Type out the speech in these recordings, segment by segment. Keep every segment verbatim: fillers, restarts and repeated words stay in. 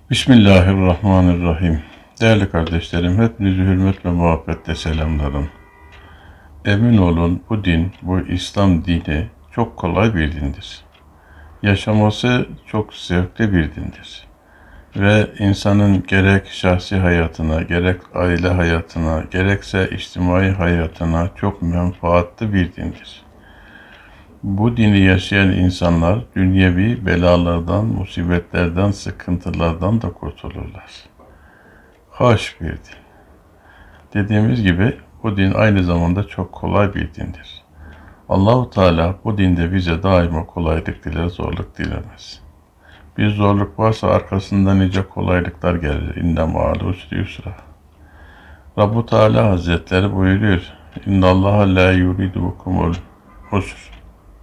Bismillahirrahmanirrahim. Değerli kardeşlerim, hepinizi hürmet ve muhabbetle selamlarım. Emin olun bu din, bu İslam dini çok kolay bir dindir. Yaşaması çok zevkli bir dindir. Ve insanın gerek şahsi hayatına, gerek aile hayatına, gerekse içtimai hayatına çok menfaatli bir dindir. Bu dini yaşayan insanlar dünyevi belalardan, musibetlerden, sıkıntılardan da kurtulurlar. Hoş bir din. Dediğimiz gibi bu din aynı zamanda çok kolay bir dindir. Allah-u Teala bu dinde bize daima kolaylık diler, zorluk dilemez. Bir zorluk varsa arkasından nice kolaylıklar gelir. İnne ma'al usri yusra. Rabbu Teala Hazretleri buyuruyor. İnnallaha la yuridu bikumul usr.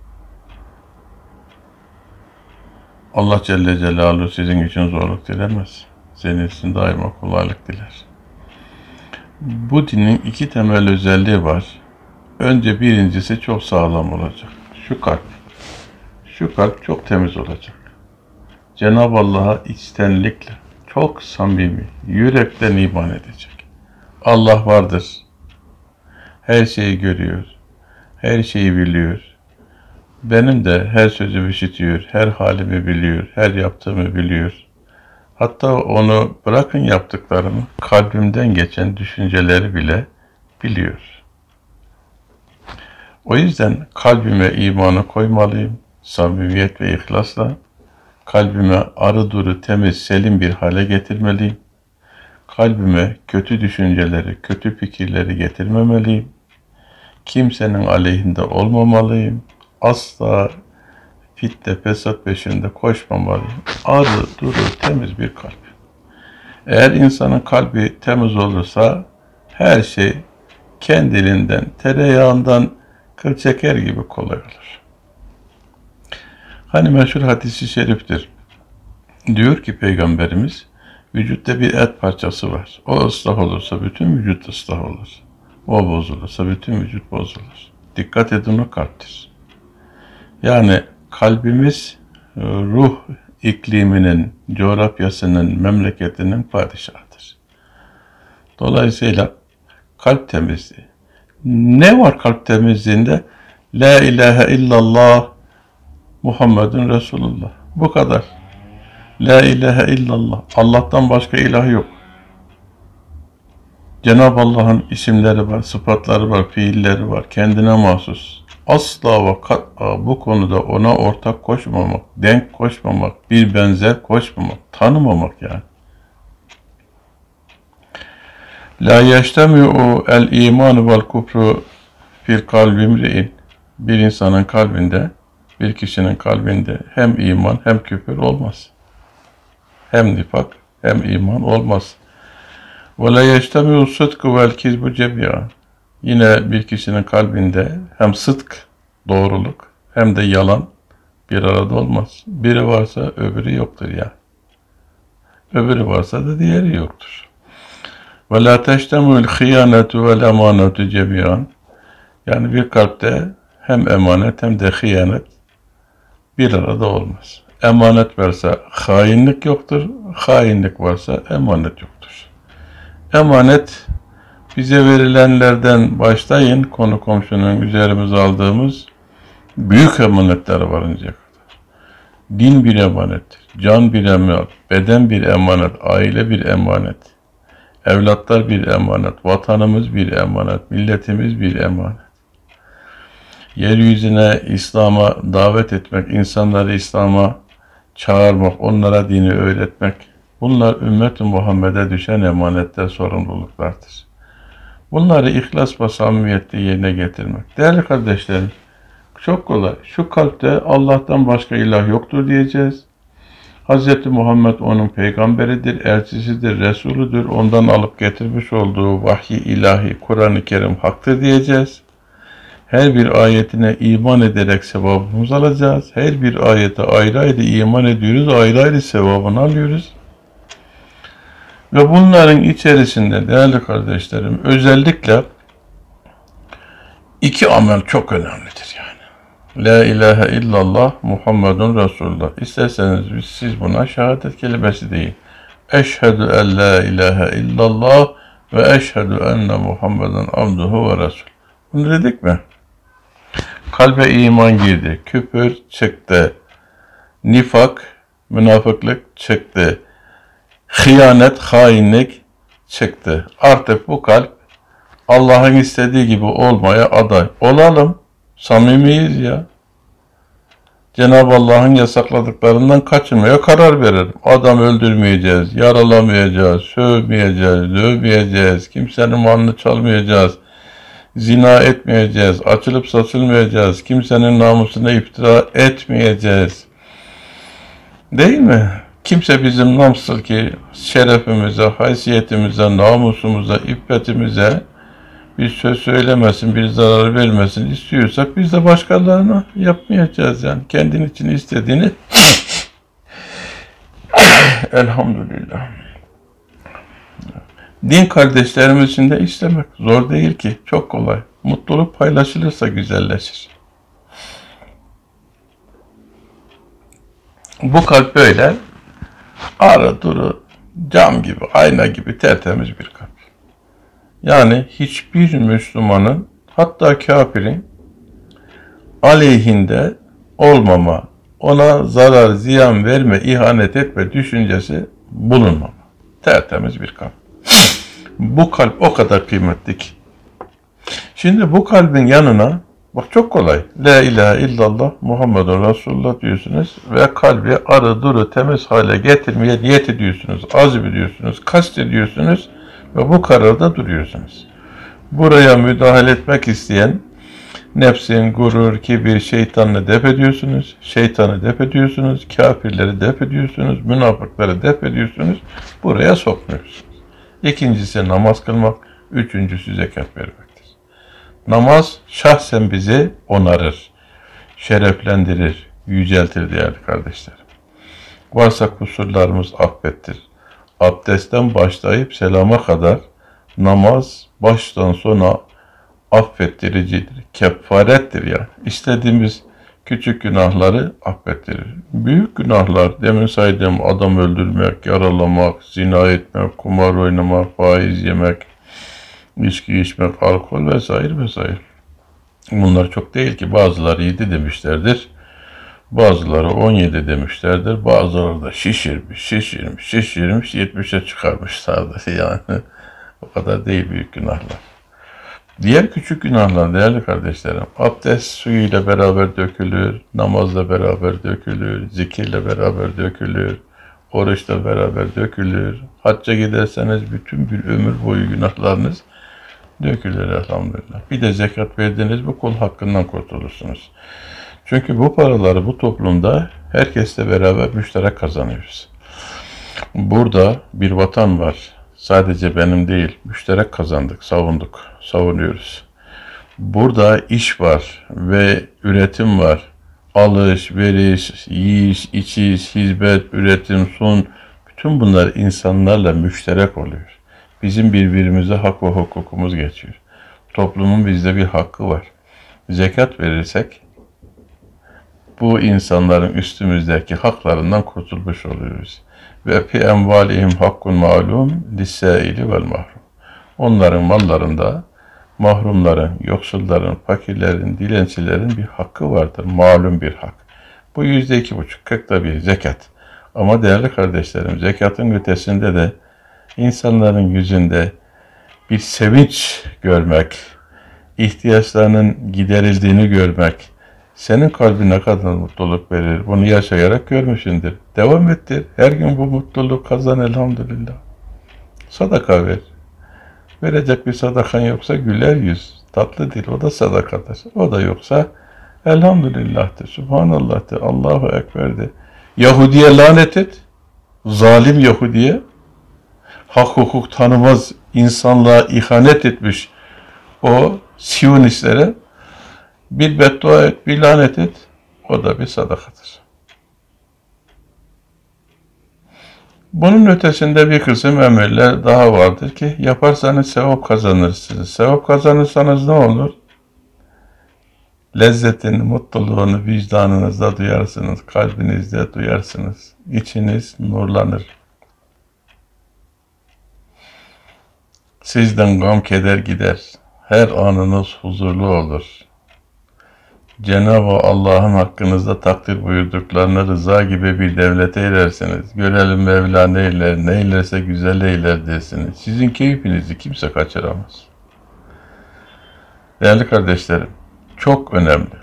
Allah Celle Celaluhu sizin için zorluk dilemez. Senin için daima kolaylık diler. Bu dinin iki temel özelliği var. Önce birincisi çok sağlam olacak. Şu kalp. Şu kalp çok temiz olacak. Cenab-ı Allah'a içtenlikle, çok samimi, yürekten iman edecek. Allah vardır. Her şeyi görüyor. Her şeyi biliyor. Benim de her sözümü işitiyor, her halimi biliyor, her yaptığımı biliyor. Hatta onu bırakın yaptıklarımı, kalbimden geçen düşünceleri bile biliyor. O yüzden kalbime imanı koymalıyım, samimiyet ve ihlasla. Kalbime arı duru, temiz, selim bir hale getirmeliyim. Kalbime kötü düşünceleri, kötü fikirleri getirmemeliyim. Kimsenin aleyhinde olmamalıyım. Asla fitne, fesat peşinde koşmamalıyım. Arı, duru, temiz bir kalp. Eğer insanın kalbi temiz olursa her şey kendiliğinden, tereyağından kıl çeker gibi kolay olur. Hani meşhur hadis-i şeriftir. Diyor ki Peygamberimiz, vücutta bir et parçası var. O ıslah olursa bütün vücut ıslah olur. O bozulursa bütün vücut bozulur. Dikkat edin, o kalptir. Yani kalbimiz ruh ikliminin, coğrafyasının, memleketinin padişahıdır. Dolayısıyla kalp temizliği. Ne var kalp temizliğinde? La ilahe illallah Muhammedun Resulullah. Bu kadar. La ilahe illallah. Allah'tan başka ilah yok. Cenab-ı Allah'ın isimleri var, sıfatları var, fiilleri var. Kendine mahsus. Asla ve kat'a bu konuda ona ortak koşmamak, denk koşmamak, bir benzer koşmamak, tanımamak yani. La yeştemi'u el iman vel kufru fil kalbi imri'in. Bir insanın kalbinde, bir kişinin kalbinde hem iman hem küfür olmaz. Hem nifak hem iman olmaz. Ve la yeştemi'u sıdkı vel kizbu cemi'a. Yine bir kişinin kalbinde hem sıdk, doğruluk, hem de yalan bir arada olmaz. Biri varsa öbürü yoktur ya. Öbürü varsa da diğeri yoktur. Ve la teştemül hıyanetu vel emanetu cemiyan. Yani bir kalpte hem emanet hem de hıyanet bir arada olmaz. Emanet varsa hainlik yoktur, hainlik varsa emanet yoktur. Emanet, bize verilenlerden başlayın, konu komşunun üzerimize aldığımız büyük emanetler varıncaya kadar. Din bir emanettir, can bir emanet, beden bir emanet, aile bir emanet, evlatlar bir emanet, vatanımız bir emanet, milletimiz bir emanet. Yeryüzüne İslam'a davet etmek, insanları İslam'a çağırmak, onlara dini öğretmek, bunlar ümmet-i Muhammed'e düşen emanetler, sorumluluklardır. Bunları ihlas ve samimiyetle yerine getirmek. Değerli kardeşlerim, çok kolay. Şu kalpte Allah'tan başka ilah yoktur diyeceğiz. Hz. Muhammed onun peygamberidir, elçisidir, Resulüdür. Ondan alıp getirmiş olduğu vahiy ilahi, Kur'an-ı Kerim haktır diyeceğiz. Her bir ayetine iman ederek sevabımızı alacağız. Her bir ayete ayrı ayrı iman ediyoruz, ayrı ayrı sevabını alıyoruz. Ve bunların içerisinde değerli kardeşlerim özellikle iki amel çok önemlidir yani. La ilahe illallah Muhammedun Resulullah. İsterseniz siz buna şehadet kelimesi deyin. Eşhedü en la ilahe illallah ve eşhedü enne Muhammeden abduhu ve resul. Bunu dedik mi? Kalbe iman girdi. Küfür çıktı. Nifak, münafıklık çıktı. Hıyanet, hainlik çıktı. Artık bu kalp Allah'ın istediği gibi olmaya aday. Olalım. Samimiyiz ya. Cenab-ı Allah'ın yasakladıklarından kaçınmaya karar verelim. Adam öldürmeyeceğiz, yaralamayacağız, sövmeyeceğiz, dövmeyeceğiz, kimsenin malını çalmayacağız, zina etmeyeceğiz, açılıp saçılmayacağız, kimsenin namusuna iftira etmeyeceğiz. Değil mi? Kimse bizim nasıl ki şerefimize, haysiyetimize, namusumuza, iffetimize bir söz söylemesin, bir zarar vermesin istiyorsak biz de başkalarına yapmayacağız yani. Kendin için istediğini elhamdülillah. Din kardeşlerimiz için de istemek zor değil ki. Çok kolay. Mutluluk paylaşılırsa güzelleşir. Bu kalp böyle ara duru cam gibi, ayna gibi tertemiz bir kalp. Yani hiçbir Müslümanın, hatta kafirin aleyhinde olmama, ona zarar, ziyan verme, ihanet etme düşüncesi bulunmama. Tertemiz bir kalp. Bu kalp o kadar kıymetli ki. Şimdi bu kalbin yanına, bak çok kolay. La ilahe illallah Muhammedun Resulullah diyorsunuz ve kalbi arı duru temiz hale getirmeye niyet ediyorsunuz, azim ediyorsunuz, kast ediyorsunuz ve bu kararda duruyorsunuz. Buraya müdahale etmek isteyen nefsin, gurur, kibir, şeytanını def ediyorsunuz, şeytanı def ediyorsunuz, kafirleri def ediyorsunuz, münafıkları def ediyorsunuz, buraya sokmuyorsunuz. İkincisi namaz kılmak, üçüncüsü zekat vermektir. Namaz şahsen bizi onarır, şereflendirir, yüceltir değerli kardeşlerim. Varsa kusurlarımız affettir. Abdestten başlayıp selama kadar namaz baştan sona affettiricidir, kefarettir yani. İstediğimiz küçük günahları affettirir. Büyük günahlar, demin saydığım adam öldürmek, yaralamak, zina etmek, kumar oynamak, faiz yemek, içki içmek, alkol vesaire vesaire. Bunlar çok değil ki, bazıları yedi demişlerdir. Bazıları on yedi demişlerdir. Bazıları da şişirmiş, şişirmiş, şişirmiş, yetmişe çıkarmışlardır yani. O kadar değil büyük günahlar. Diğer küçük günahlar değerli kardeşlerim, abdest suyuyla beraber dökülür, namazla beraber dökülür, zikirle beraber dökülür, oruçla beraber dökülür. Hacca giderseniz bütün bir ömür boyu günahlarınız dökülür elhamdülillah. Bir de zekat verdiniz bu kul hakkından kurtulursunuz. Çünkü bu paraları bu toplumda herkesle beraber müşterek kazanıyoruz. Burada bir vatan var. Sadece benim değil, müşterek kazandık, savunduk, savunuyoruz. Burada iş var ve üretim var. Alış, veriş, yiyiş, içiş, hizmet, üretim, sun, bütün bunlar insanlarla müşterek oluyor. Bizim birbirimize hak ve hukukumuz geçiyor. Toplumun bizde bir hakkı var. Zekat verirsek, bu insanların üstümüzdeki haklarından kurtulmuş oluyoruz. Ve fi emvalihim hakkun ma'lum lis-sâili vel mahrum. Onların mallarında mahrumların, yoksulların, fakirlerin, dilencilerin bir hakkı vardır. Malum bir hak. Bu yüzde iki buçuk, kırkta bir zekat. Ama değerli kardeşlerim, zekatın ötesinde de insanların yüzünde bir sevinç görmek, ihtiyaçlarının giderildiğini görmek, senin kalbine kadar mutluluk verir. Bunu yaşayarak görmüşsündür. Devam ettir. Her gün bu mutluluk kazan elhamdülillah. Sadaka ver. Verecek bir sadakan yoksa güler yüz. Tatlı dil, o da sadakadır. O da yoksa elhamdülillah'tır. Subhanallah'tır. Allahu Ekber'dir. Yahudi'ye lanet et. Zalim Yahudi'ye. Hak hukuk tanımaz insanlığa ihanet etmiş o Siyonistlere bir beddua et, bir lanet et, o da bir sadakadır. Bunun ötesinde bir kısım emirler daha vardır ki yaparsanız sevap kazanırsınız. Sevap kazanırsanız ne olur? Lezzetini, mutluluğunu vicdanınızda duyarsınız, kalbinizde duyarsınız. İçiniz nurlanır. Sizden gam keder gider. Her anınız huzurlu olur. Cenab-ı Allah'ın hakkınızda takdir buyurduklarını rıza gibi bir devlete erersiniz. Görelim Mevla neyler, neylerse güzel eyler dersiniz. Sizin keyfinizi kimse kaçıramaz. Değerli kardeşlerim, çok önemli.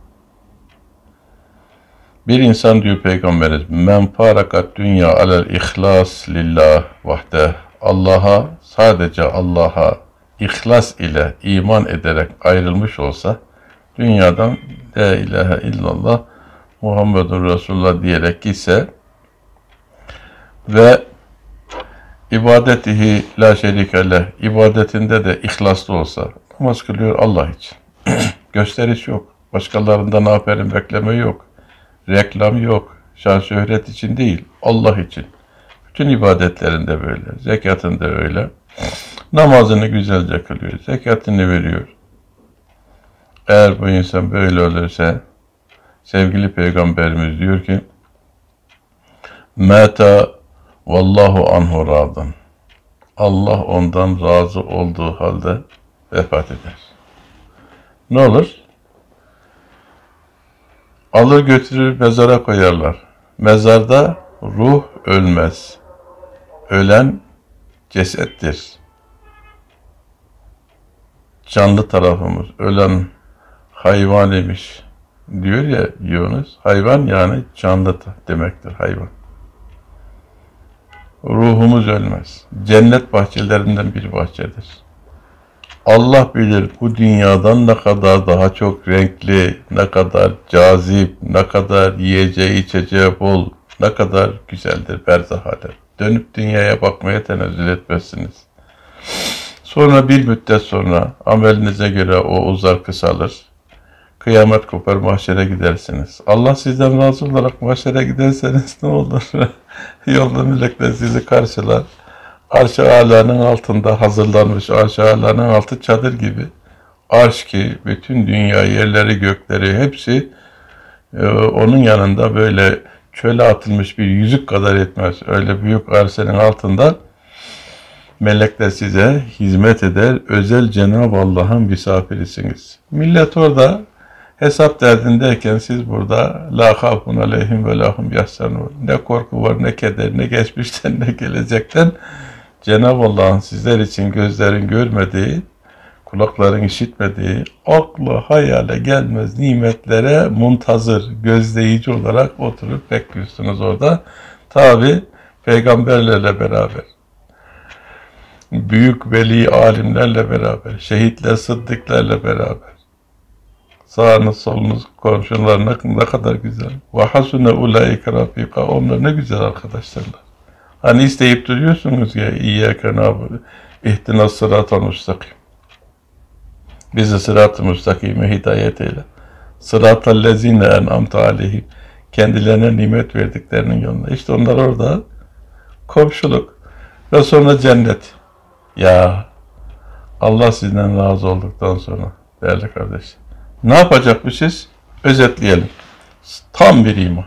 Bir insan diyor Peygamberimiz, men farakat dünya alel ihlas lillah vahdeh. Allah'a, sadece Allah'a ihlas ile iman ederek ayrılmış olsa, dünyadan la ilahe illallah Muhammedun Resulullah diyerek gitse ve ibadetihi la şerike leh, ibadetinde de ihlaslı olsa, namaz kılıyor Allah için. Gösteriş yok. Başkalarından aferin bekleme yok. Reklam yok. Şan şöhret için değil, Allah için. Bütün ibadetlerinde böyle. Zekatında öyle. Namazını güzelce kılıyor. Zekatını veriyor. Eğer bu insan böyle olursa, sevgili Peygamberimiz diyor ki, Meta vallahu anhu radın. Allah ondan razı olduğu halde vefat eder. Ne olur? Alır götürür mezara koyarlar. Mezarda ruh ölmez. Ölen cesettir. Canlı tarafımız. Ölen hayvan imiş. Diyor ya Yunus. Hayvan yani canlı demektir hayvan. Ruhumuz ölmez. Cennet bahçelerinden bir bahçedir. Allah bilir bu dünyadan ne kadar daha çok renkli, ne kadar cazip, ne kadar yiyeceği içeceği bol, ne kadar güzeldir berzah alem. Dönüp dünyaya bakmaya tenezzül etmezsiniz. Sonra bir müddet sonra amelinize göre o uzar kısalır. Kıyamet kopar mahşere gidersiniz. Allah sizden razı olarak mahşere giderseniz ne olur? Yolda melekler sizi karşılar. Arş-ı Alâ'nın altında hazırlanmış, Arş-ı Alâ'nın altı çadır gibi. Arş ki bütün dünya, yerleri, gökleri hepsi e, onun yanında böyle çöle atılmış bir yüzük kadar etmez. Öyle büyük arşenin altında melekler size hizmet eder. Özel Cenab-ı Allah'ın misafirisiniz. Millet orada hesap derdindeyken siz burada la khafun aleyhim ve lahum yahzanun. Ne korku var, ne keder, ne geçmişten, ne gelecekten. Cenab-ı Allah'ın sizler için gözlerin görmediği, kulakların işitmediği, akla hayale gelmez nimetlere muntazır, gözleyici olarak oturup bekliyorsunuz orada. Tabi peygamberlerle beraber, büyük veli alimlerle beraber, şehitler, sıddıklarla beraber. Sağınız, solunuz, komşular ne kadar güzel. Ve hasune ulaike rafika. Onlar ne güzel arkadaşlarlar. Hani isteyip duruyorsunuz ya, İyyâke nâbudu, ihtinas sırat-ı müstakim. Bizi sırat-ı müstakime hidayet eyle. Sırat-ı lezîne en'amte aleyhim. Kendilerine nimet verdiklerinin yolunda. İşte onlar orada komşuluk ve sonra cennet. Ya Allah sizden razı olduktan sonra değerli kardeşler, ne yapacak bu siz? Özetleyelim. Tam bir iman.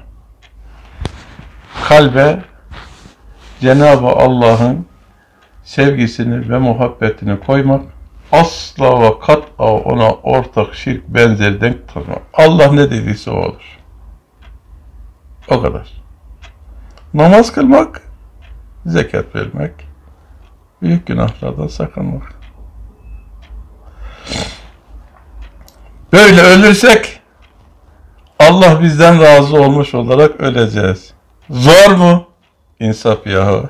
Kalbe Cenab-ı Allah'ın sevgisini ve muhabbetini koymak, asla ve kat'a ona ortak, şirk, benzeri denk tutmak. Allah ne dediyse o olur. O kadar. Namaz kılmak, zekat vermek, büyük günahlardan sakınmak. Böyle ölürsek Allah bizden razı olmuş olarak öleceğiz. Zor mu? İnsaf yahu.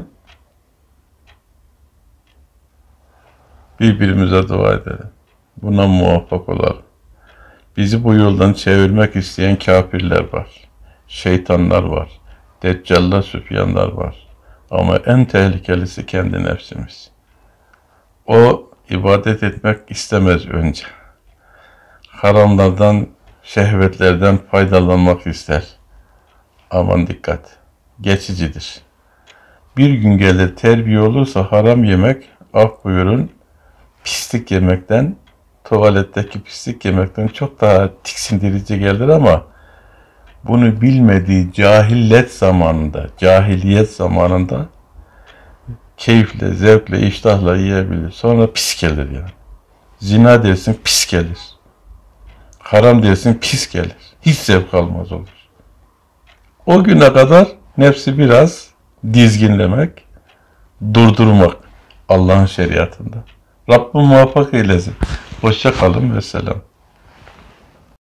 Birbirimize dua edelim. Buna muvaffak olalım. Bizi bu yoldan çevirmek isteyen kafirler var. Şeytanlar var. Deccallar, süfyanlar var. Ama en tehlikelisi kendi nefsimiz. O ibadet etmek istemez önce. Haramlardan, şehvetlerden faydalanmak ister. Aman dikkat. Geçicidir. Bir gün gelir terbiye olursa haram yemek, af buyurun, pislik yemekten, tuvaletteki pislik yemekten çok daha tiksindirici gelir ama bunu bilmediği cahillet zamanında, cahiliyet zamanında keyifle, zevkle, iştahla yiyebilir. Sonra pis gelir yani. Zina dersin pis gelir. Haram dersin pis gelir. Hiç zevk almaz olur. O güne kadar nefsi biraz dizginlemek, durdurmak Allah'ın şeriatında. Rabbim muvaffak eylesin. Hoşça kalın ve selam.